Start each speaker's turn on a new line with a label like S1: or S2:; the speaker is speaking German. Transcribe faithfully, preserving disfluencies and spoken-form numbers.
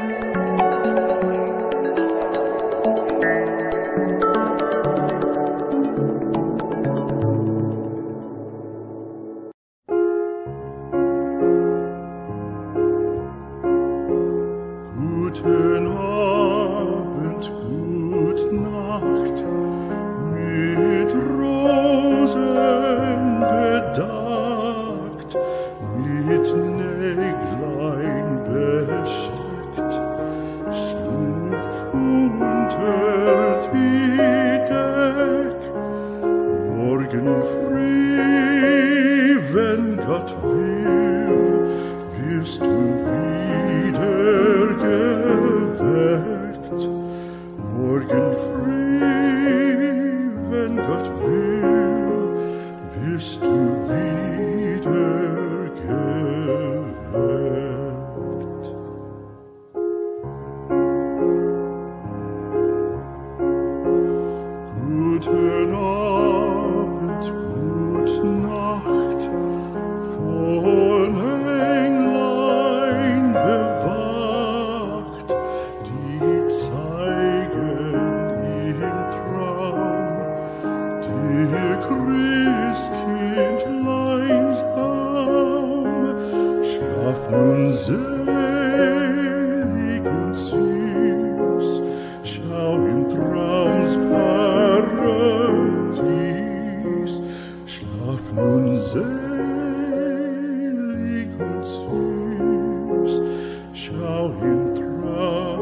S1: Guten Abend, gut Nacht, mit Rosen bedeckt, mit Näglein besteckt, schlupf unter die Deck. Morgen früh, wenn Gott will, wirst du wieder geweckt. Morgen früh, wenn Gott will, wirst du wieder geweckt. Guten Abend, gute Nacht, von Englein bewacht, die zeigen im Traum dir Christkindleins Baum. Schlaf nun selig und süß, schau im Traums Paradies. Schlaf nun selig und süß, schau im Traum